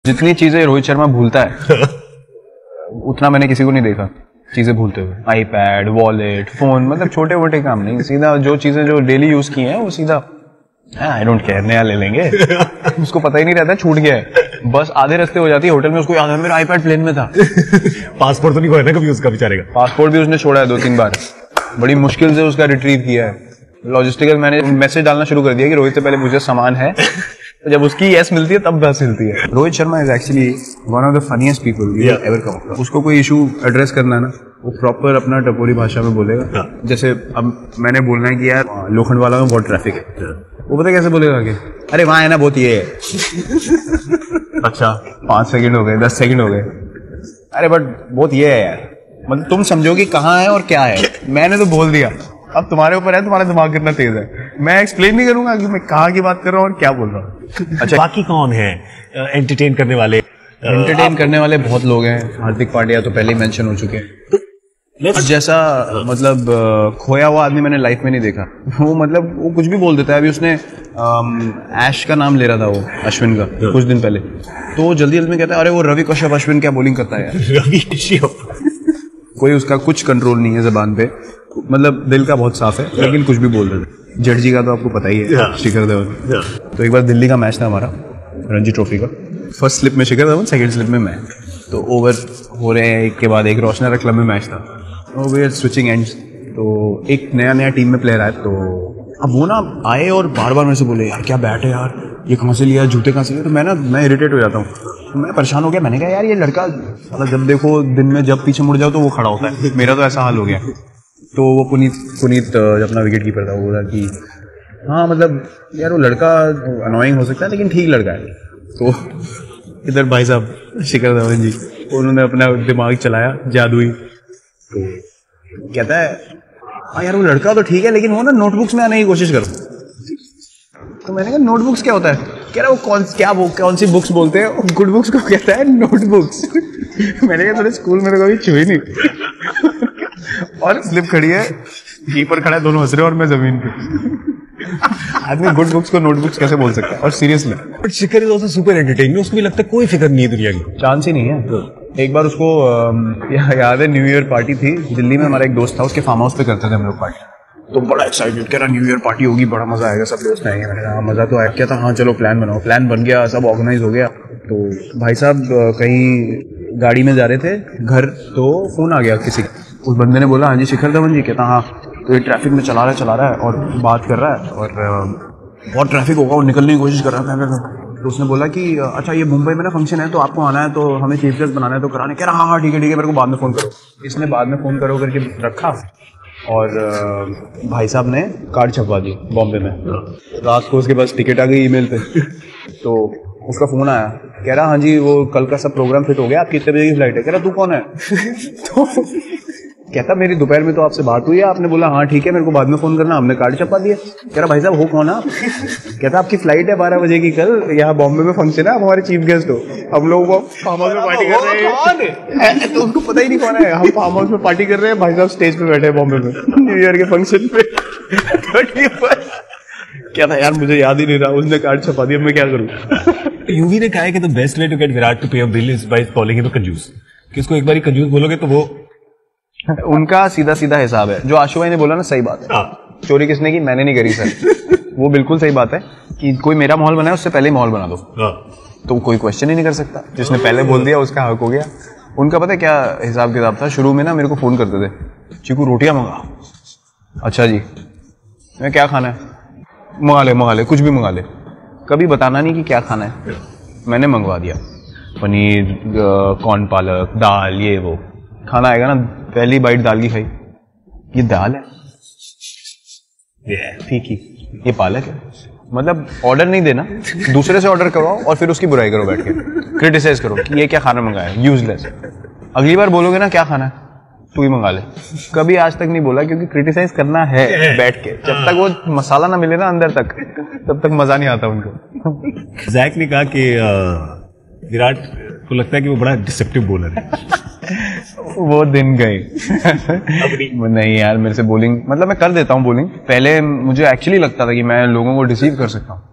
जितनी चीजें रोहित शर्मा भूलता है उतना मैंने किसी को नहीं देखा चीजें भूलते हुए। आईपैड, वॉलेट, फोन, मतलब छोटे मोटे काम नहीं, सीधा जो चीजें जो डेली यूज की हैं वो सीधा आई डोंट केयर, नया ले लेंगे। उसको पता ही नहीं रहता छूट गया है, बस आधे रास्ते हो जाती है होटल में उसको याद है मेरा आईपैड प्लेन में था। पासपोर्ट तो नहीं खोया ना कभी उसका बेचारे का? पासपोर्ट भी उसने छोड़ा है 2-3 बार, बड़ी मुश्किल से उसका रिट्रीव किया है। लॉजिस्टिकल मैंने मैसेज डालना शुरू कर दिया कि रोहित से पहले मुझे सामान है, तो जब उसकी यस मिलती है तब बस मिलती है। Rohit Sharma is actually one of the funniest people we ever come across. उसको कोई इशू एड्रेस करना है ना, वो प्रॉपर अपना टपोरी भाषा में बोलेगा। जैसे अब मैंने बोलना है कि यार लोखंडवाला में बहुत ट्रैफिक है, वो पता कैसे बोलेगा कि अरे वहां है ना बहुत ये अच्छा 5 सेकंड हो गए, 10 सेकंड हो गए, अरे बट बहुत ये है यार, मतलब तुम समझो कि कहाँ है और क्या है। मैंने तो बोल दिया, अब तुम्हारे ऊपर है, तुम्हारा दिमाग कितना तेज है। मैं एक्सप्लेन नहीं करूंगा कि मैं कहाँ की बात कर रहा हूँ और क्या बोल रहा हूँ। अच्छा, बाकी कौन है एंटरटेन करने वाले? एंटरटेन करने वाले बहुत लोग हैं। हार्दिक पांड्या तो पहले ही मेंशन हो चुके हैं। जैसा मतलब खोया हुआ आदमी मैंने लाइफ में नहीं देखा। वो मतलब वो कुछ भी बोल देता है। अभी उसने ऐश का नाम ले रहा था, वो अश्विन का, कुछ दिन पहले, तो जल्दी जल्दी में कहता है अरे वो रवि कश्यप अश्विन क्या बॉलिंग करता है यार। रवि कश्यप कोई उसका कुछ कंट्रोल नहीं है जबान पे, मतलब दिल का बहुत साफ है लेकिन कुछ भी बोल देता है। जडेजा का तो आपको पता ही है, शिखर धवन। तो एक बार दिल्ली का मैच था हमारा रणजी ट्रॉफी का, फर्स्ट स्लिप में शिखर धवन, सेकंड स्लिप में मैं, तो ओवर हो रहे हैं एक के बाद एक। रोशनरा क्लब में मैच था, तो वी आर स्विचिंग एंड्स, तो एक नया टीम में प्लेयर आया, तो अब वो ना आए और बार बार मेरे से बोले यार क्या बैट है यार, ये कहाँ से लिया, जूते कहाँ से लिए। तो मैं इरिटेट हो जाता हूँ, तो मैं परेशान हो गया। मैंने कहा यार ये लड़का मतलब जब देखो दिन में जब पीछे मुड़ जाओ तो वो खड़ा होता है, मेरा तो ऐसा हाल हो गया। तो वो पुनीत अपना विकेट कीपर था, वो बोला कि हाँ मतलब यार वो लड़का अनोइंग हो सकता है लेकिन ठीक लड़का है। तो इधर भाई साहब शिखर धवन जी, उन्होंने अपना दिमाग चलाया जादुई, तो कहता है हाँ यार वो लड़का तो ठीक है लेकिन वो ना नोटबुक्स में आने की कोशिश करो। तो मैंने कहा नोटबुक्स क्या होता है? कह रहा वो कौन सी बुक्स बोलते हैं, गुड बुक्स को कहता है नोटबुक्स। मैंने कहा थोड़े स्कूल में तो कभी छुई नहीं। और स्लिप खड़ी है, कीपर खड़ा है, दोनों हंस रहे और मैं जमीन पे। आदमी गुड बुक्स को नोटबुक्स कैसे बोल सकता है? और seriously but Shikhar is also super entertaining, उसको भी लगता है कोई फिक्र नहीं है दुनिया की, चांस ही नहीं है। एक बार उसको याद है न्यू ईयर पार्टी थी दिल्ली में, हमारा एक दोस्त था, उसके फार्म हाउस पे करते थे हम लोग पार्टी, तो बड़ा एक्साइटेड, कह रहा न्यू ईयर पार्टी होगी, बड़ा मजा आएगा, सब दोस्त आएंगे। मैंने कहा मजा तो आया, क्या था, हाँ चलो प्लान बनाओ। प्लान बन गया, सब ऑर्गेनाइज हो गया। तो भाई साहब कहीं गाड़ी में जा रहे थे घर, तो फोन आ गया किसी, उस बंदे ने बोला हाँ जी शिखर धवन जी। कहता हाँ, तो ये ट्रैफिक में चला रहा है और बात कर रहा है और बहुत ट्रैफिक होगा और निकलने की कोशिश कर रहा है। तो उसने बोला कि अच्छा ये मुंबई में ना फंक्शन है तो आपको आना है, तो हमें चीफ गेस्ट बनाना है, तो कराने। कह रहा हाँ ठीक है मेरे को बाद में फ़ोन करो। इसने बाद में फ़ोन करो करके रखा, और भाई साहब ने कार्ड छपवा दी बॉम्बे में। रात को उसके पास टिकट आ गई ईमेल पे, तो उसका फ़ोन आया, कह रहा हाँ जी वो कल का सब प्रोग्राम फिट हो गया, आपकी कितने बजे की फ्लाइट है? कह रहा तू कौन है? तो कहता मेरी दोपहर में तो आपसे बात हुई है, आपने बोला हाँ ठीक है मेरे को बाद में फोन करना, हमने कार्ड छपा दिया। कह रहा भाई साहब हो कौन आप? कहता आपकी फ्लाइट है 12 बजे की कल, यहाँ बॉम्बे में फंक्शन है, आप हमारे चीफ गेस्ट हो, हम लोग वो फार्म हाउस में पार्टी कर रहे हैं। तो उसको पता ही नहीं कौन है, हम फार्म हाउस में पार्टी कर रहे हैं, भाई साहब स्टेज पे बैठे हैं बॉम्बे में न्यू ईयर के फंक्शन पे। क्या था यार मुझे याद ही नहीं रहा, उसने कार्ड छपा दिया, मैं क्या करूँ। यूवी ने कहा है कि the best way to get Virat to pay a bill is by calling him a कंजूस, कि उसको एक बार कंजूस बोलोगे तो वो उनका सीधा सीधा हिसाब है। जो आशु भाई ने बोला ना सही बात है, चोरी किसने की? मैंने नहीं करी सर। वो बिल्कुल सही बात है कि कोई मेरा माहौल बनाए उससे पहले ही माहौल बना दो, तो कोई क्वेश्चन ही नहीं कर सकता। जिसने पहले बोल दिया उसका हक हो गया। उनका पता है क्या हिसाब किताब था? शुरू में ना मेरे को फोन करते थे, चीकू रोटियां मंगा। अच्छा जी, मैं क्या खाना है? मंगा ले कुछ भी मंगा ले। कभी बताना नहीं कि क्या खाना है, मैंने मंगवा दिया। पनीर, कॉर्न पालक, दाल, ये वो खाना आएगा ना, पहली बाइट दाल की खाई, ये दाल है, ठीक ही, ये पालक है। मतलब ऑर्डर नहीं देना, दूसरे से ऑर्डर करवाओ और फिर उसकी बुराई करो, बैठ के क्रिटिसाइज करो कि ये क्या खाना मंगाया, यूजलेस। अगली बार बोलोगे ना क्या खाना है, तू ही मंगा ले। कभी आज तक नहीं बोला, क्योंकि क्रिटिसाइज करना है बैठ के, जब तक वो मसाला ना मिले ना अंदर तक, तब तक मजा नहीं आता उनको। जैक ने कहा कि विराट को लगता है कि वो बड़ा डिसेप्टिव बॉलर है। वो दिन गए। नहीं यार मेरे से बॉलिंग, मतलब मैं कर देता हूँ बॉलिंग, पहले मुझे एक्चुअली लगता था कि मैं लोगों को डिसीव कर सकता हूँ,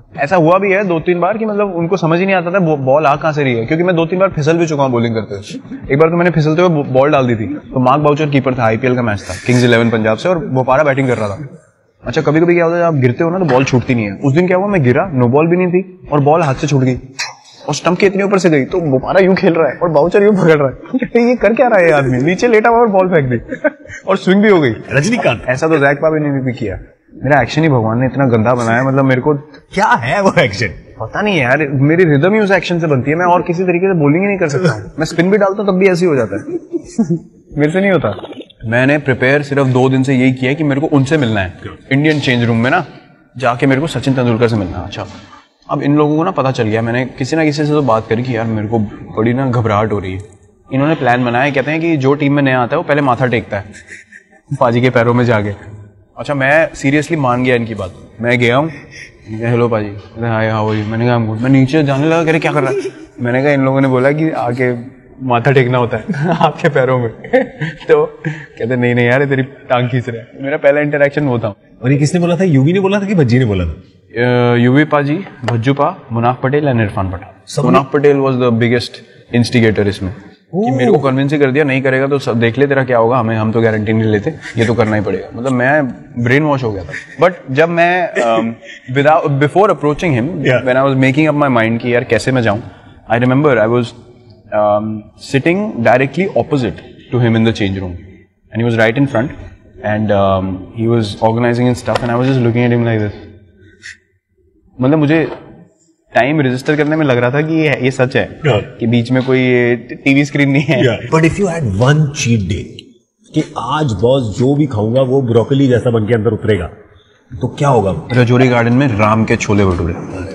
ऐसा हुआ भी है 2-3 बार कि मतलब उनको समझ ही नहीं आता था बॉल आ कहाँ से रही है, क्योंकि मैं 2-3 बार फिसल भी चुका हूँ बॉलिंग करते हुए। एक बार तो मैंने फिसलते हुए बॉल डाल दी थी, तो मार्क बाउचर कीपर था, आईपीएल का मैच था, किंग्स 11 पंजाब से, और बोपारा बैटिंग कर रहा था। अच्छा कभी कभी क्या होता है, आप गिरते हो ना तो बॉल छूटती नहीं है। उस दिन क्या हुआ, मैं गिरा, नो बॉल भी नहीं थी और बॉल हाथ से छूट गई और स्टंप के इतने ऊपर से गई, तो बोपारा यूं खेल रहा है और बाउचर यूं पकड़ रहा है। ये कर क्या रहा है ये आदमी, नीचे लेटा हुआ और बॉल फेंक दी और स्विंग भी हो गई। रजनीकांत ऐसा तो जैक पावी ने भी किया। मेरा एक्शन ही भगवान ने इतना गंदा बनाया, मतलब मेरे को क्या है वो एक्शन पता नहीं है यार, मेरी रिदम ही उस एक्शन से बनती है। मैं और किसी तरीके से बॉलिंग ही नहीं कर सकता हूँ। मैं स्पिन भी डालता हूँ तब भी ऐसे ही हो जाता है। मेरे से नहीं होता। मैंने प्रिपेयर सिर्फ 2 दिन से यही किया कि मेरे को उनसे मिलना है इंडियन चेंज रूम में ना, जाके मेरे को सचिन तेंदुलकर से मिलना है। अच्छा अब इन लोगों को ना पता चल गया, मैंने किसी ना किसी से तो बात करी कि यार मेरे को बड़ी ना घबराहट हो रही है। इन्होंने प्लान बनाया, कहते हैं कि जो टीम में नया आता है वो पहले माथा टेकता है पाजी के पैरों में जाके। अच्छा मैं सीरियसली मान गया इनकी बात। मैं गया हूँ, हेलो पाजी, हाय हाउ आर यू, मैंने कहा मैं नीचे जाने लगा, कह रहे क्या कर रहा है। मैंने कहा इन लोगों ने बोला कि आके माथा टेकना होता है आपके पैरों में। तो कहते नहीं यार ये तेरी टांग खींच रहा है। मेरा पहला इंटरेक्शन वो था। और ये किसने बोला था, यूवी ने बोला था कि भज्जी ने बोला था? यूवी पाजी, भज्जू पा, Munaf Patel and Irfan Pathan. Munaf Patel was the biggest instigator इसमें, कि मेरे को कन्विंस ही कर दिया, नहीं करेगा तो सब देख ले तेरा क्या होगा, हम तो गारंटी नहीं लेते, ये तो करना ही पड़ेगा। मतलब मैं ब्रेन वॉश हो गया था। बट जब मैं before approaching him, when I was making up my mind कि यार कैसे मैं जाऊं, I remember I was sitting directly opposite to him in the change room, and he was right in front, and he was organizing his stuff, and I was just looking at him like this. मतलब मुझे time register करने में लग रहा था कि ये सच है कि बीच में कोई टीवी स्क्रीन नहीं है। But if you had one cheat day कि आज बॉस जो भी खाऊंगा वो ब्रोकली जैसा बन के अंदर उतरेगा, तो क्या होगा? रजौरी गार्डन में राम के छोले भटूरे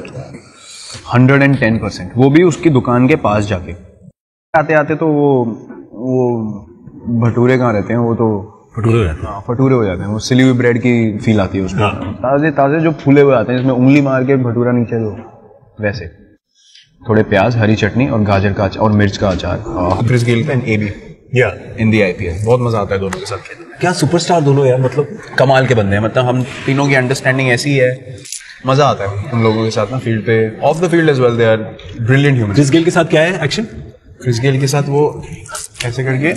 110%, वो भी उसकी दुकान के पास जाके। आते आते तो वो भटूरे कहाँ रहते हैं, वो तो भटूरे रहते हैं, भटूरे हो जाते हैं। वो सिली हुई ब्रेड की फील आती है उसमें, ताजे ताजे जो फूले हुए आते हैं, जिसमें उंगली मार के भटूरा नीचे दो, वैसे थोड़े प्याज, हरी चटनी और गाजर का अचार और मिर्च का अचार। Chris Gayle and AB in the IPL, बहुत मजा आता है दोनों के साथ खेलने। क्या सुपरस्टार दोनों यार, मतलब कमाल के बंदे हैं। मतलब हम तीनों की अंडरस्टैंडिंग ऐसी है, मजा आता है उन लोगों के साथ ना, फील्ड पे, off the field as well. They are brilliant human. Chris Gayle के साथ क्या है एक्शन? क्रिस गेल के साथ वो कैसे करके,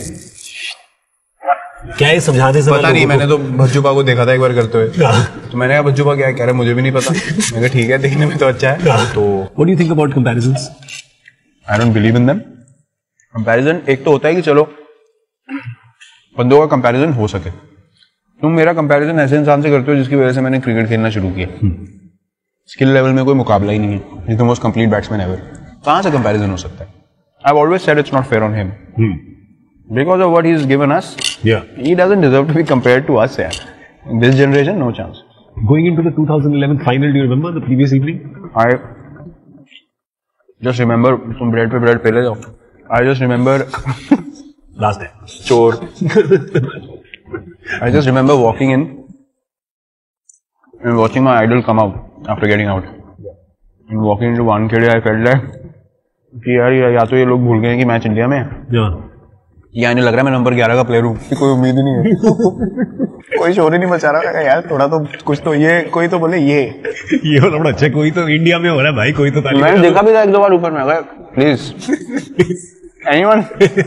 क्या है समझाने से पता नहीं, मैंने तो भज्जूपा को देखा था एक बार करते हुए, तो मैंने कहा भज्जूपा क्या कह रहा है मुझे भी नहीं पता। मैंने कहा ठीक है, देखने में तो अच्छा है। तो what do you think about comparisons? I don't believe in them. Comparison एक तो होता है कि चलो बंदों का कंपैरिजन हो सके। तुम मेरा कंपैरिजन ऐसे इंसान से करते हो जिसकी वजह से मैंने क्रिकेट खेलना शुरू किया। स्किल लेवल में कोई मुकाबला ही नहीं है, he is the most complete batsman ever. कहाँ से कंपैरिजन हो सकता है? I've always said it's not fair on him. Because of what he's given us, he doesn't deserve to be compared to us. Yeah. In this generation, no chance. Going into the 2011 final, do you remember the previous evening? I just remember, तुम bread पे bread पहले जाओ. I just remember last day. चोर. I just remember walking in and watching my idol come out after getting out. And walking into Wankhede, I felt like कि यार या तो ये लोग भूल गए कि मैच इंडिया में है, या नहीं लग रहा है मैं नंबर 11 का प्लेयर हूँ, कोई उम्मीद ही नहीं है। कोई शोर ही नहीं मचा रहा है यार, थोड़ा तो कुछ तो ये कोई तो बोले ये वाला बड़ा अच्छा, कोई तो इंडिया में हो रहा है भाई, कोई तो ताली। मैंने देखा भी था 1-2 बार ऊपर में, अगर प्लीज एनीवन।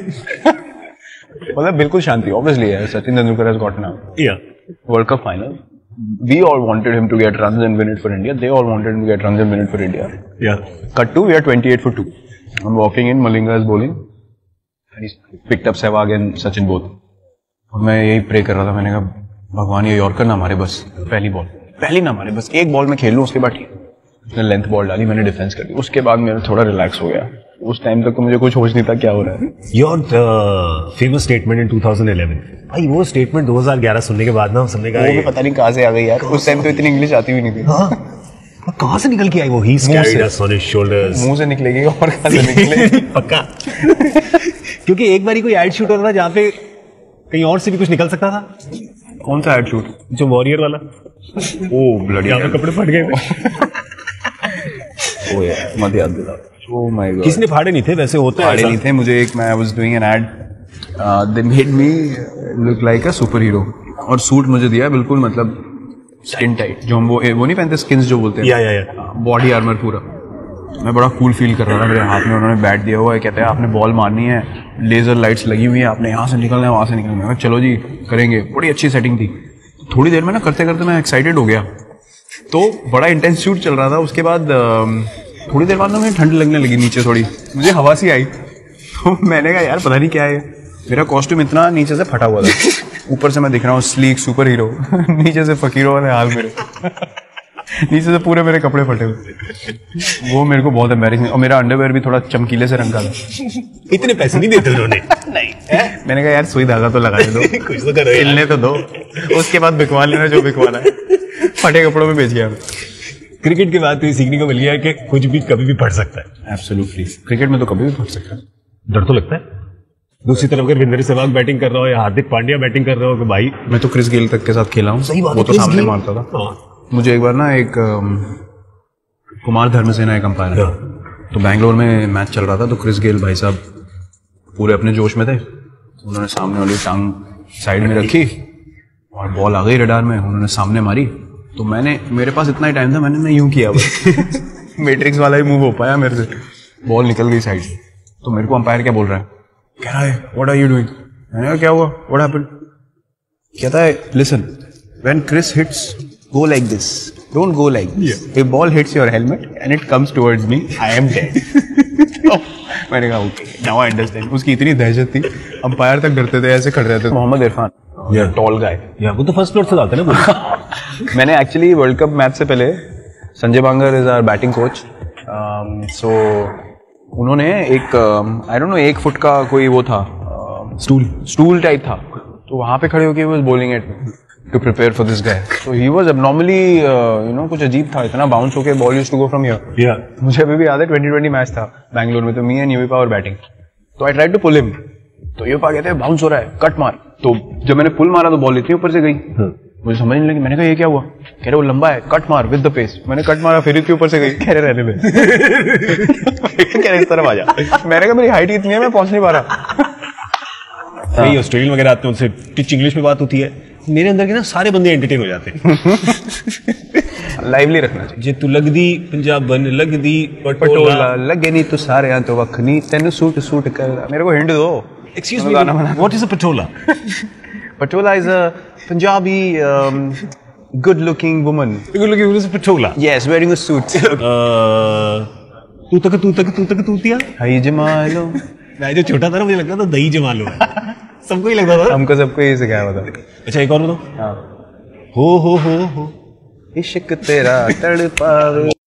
मतलब बिल्कुल शांति। ऑब्वियसली है, Sachin Tendulkar has got now world cup final. We all wanted him to get runs and win it for India. They all wanted him to get runs and win it for India. Cut to, we are 28 for 2. I'm walking in, Malinga is bowling. He picked up Sehwag and Sachin both. और मैं यही pray कर रहा था, मैंने कहा भगवान ये यॉर्कर ना मारे बस, पहली ना मारे बस, एक बॉल में खेल लूँ, उसके बाद ठीक। उसने लेंथ बॉल डाली, मैंने डिफेंस कर दी, उसके बाद मेरा थोड़ा रिलैक्स हो गया। उस टाइम तक तो मुझे कुछ होश नहीं था क्या हो रहा है। योर फेमस स्टेटमेंट इन 2011, भाई वो स्टेटमेंट 2011 सुनने के बाद ना हमने कहा, वो भी पता नहीं कहाँ से आ गई यार। उस टाइम तो इतनी इंग्लिश आती भी नहीं थी। हाँ, कहाँ से निकल के आई वो? He's carried us on his shoulders. मुंह से निकलेगी और कहाँ से निकलेगी? पक्का। क्योंकि एक बार ही कोई एड शूट हो रहा था जहाँ पे कहीं और से भी कुछ निकल सकता था। कौन सा एड शूट? जो वॉरियर वाला। ओह ब्लडी, यहाँ पे कपड़े फट गए थे। ओह यार मत याद दिला। ओह माय गॉड, किसने फाड़े नहीं थे? वैसे होते फाड़े नहीं थे। मुझे एक, मैं I was doing an ad, they made me look like a super hero, और सूट मुझे दिया बिल्कुल, मतलब स्किन टाइट, जो हम वो नहीं पहनते, स्किन्स जो बोलते हैं, या बॉडी आर्मर पूरा। मैं बड़ा कूल फील कर रहा था, मेरे हाथ में उन्होंने बैट दिया हुआ है, कहते हैं आपने बॉल मारनी है, लेजर लाइट्स लगी हुई है, आपने यहाँ से निकलना है, वहाँ से निकलना है। चलो जी करेंगे। बड़ी अच्छी सेटिंग थी। थोड़ी देर में ना करते करते मैं एक्साइटेड हो गया, तो बड़ा इंटेंस शूट चल रहा था। उसके बाद थोड़ी देर बाद ना मुझे ठंड लगने लगी नीचे, थोड़ी मुझे हवा सी आई, तो मैंने कहा यार पता नहीं क्या है। मेरा कॉस्ट्यूम इतना नीचे से फटा हुआ था, ऊपर से मैं दिख रहा हूँ स्लीक सुपर हीरो, नीचे से फकीरों वाले हाल मेरे, नीचे से पूरे मेरे कपड़े फटे हुए। वो मेरे को बहुत एम्बैरेसिंग, और मेरा अंडरवेयर भी थोड़ा चमकीले से रंग का था। इतने पैसे नहीं देते उन्होंने। नहीं, मैंने कहा यार सुई धागा तो लगाने दो, कुछ तो करो, हिलने तो दो, उसके बाद बिकवा लेना जो बिकवाना है। फटे कपड़ों में बेच गया। क्रिकेट के बाद तो ये सीखने को मिल गया है कि कुछ भी कभी भी फट सकता है। एब्सोल्युटली, क्रिकेट में तो कभी भी फट सकता है। डर तो लगता है। दूसरी तरफ अगर वीरेंद्र सहवाग बैटिंग कर रहा हो या हार्दिक पांड्या बैटिंग कर रहा हो, कि भाई मैं तो क्रिस गेल तक के साथ खेला हूँ, सही बात, वो तो सामने मारता था। मुझे एक बार ना एक कुमार धर्मसेना एक अंपायर है, तो बैंगलोर में मैच चल रहा था, तो क्रिस गेल भाई साहब पूरे अपने जोश में थे। उन्होंने सामने वाली टांग साइड में रखी और बॉल आ गई रडार में, उन्होंने सामने मारी। तो मेरे पास इतना ही टाइम था, मैंने यूं किया बस मैट्रिक्स वाला ही मूव हो पाया मेरे से, बॉल निकल गई साइड से। तो मेरे को अंपायर क्या बोल रहा है, कह रहा है व्हाट आर यू डूइंग। मैंने कहा क्या हुआ, व्हाट हैपेंड। कहता है listen, when Chris hits go like this, don't go like this. If ball hits your helmet and it comes towards me, I am dead. मैंने कहा ओके, now I understand. उसकी इतनी दहशत थी, अंपायर तक डरते थे, ऐसे खड़े रहते थे। मोहम्मद इरफान, टॉल गाय, वो तो फर्स्ट फ्लोर से आता है ना। मैंने एक्चुअली वर्ल्ड कप मैच से पहले, Sanjay Bangar is our batting coach, so उन्होंने एक आई डोंट नो 1 फुट का कोई वो था, स्टूल टाइप था, तो वहां पे खड़े होके was bowling at to prepare for this guy. So he was abnormally, कुछ अजीब था, इतना बाउंस होके ball used to go from here. मुझे अभी भी याद है 2020 मैच था बैंगलोर में, तो मी एंड यूवी पावर batting, so I tried to pull him, तो यूवी पावर कहते हैं बाउंस हो रहा है, कट मार। तो जब मैंने पुल मारा तो बॉल इतनी ऊपर से गई, मुझे समझ नहीं लगी। मैंने कहा ये क्या हुआ, कह रहे वो लंबा है, कट मार विद द पेस। मैंने कट मारा, फिर इतनी ऊपर से गई, कह रहे रहने में, कह रहे इस तरफ आ जा। मैंने कहा मेरी हाइट इतनी है, मैं पहुंच नहीं पा रहा। नहीं, ऑस्ट्रेलियन वगैरह आते हैं, उनसे टिच इंग्लिश में बात होती है, मेरे अंदर के ना सारे बंदे एंटरटेन हो जाते हैं। लाइवली रखना चाहिए। जे तू लगदी पंजाबन लगदी पटोला लगे नहीं तो सारे यहाँ तो वखनी तेनु सूट कर। मेरे को हिंट दो। Excuse me, what is a patola? Patola is a Punjabi good looking woman. Good looking woman is a patola. Yes, wearing a suit. तू तक तूतिया हाय जमालो। मैं जो छोटा था ना, मुझे लगता था दही जमालो है। सबको ही लगता था। हमको सबको यही सिखाया हुआ था। अच्छा एक और बताओ। हाँ। हो इश्क तेरा तड़पावे।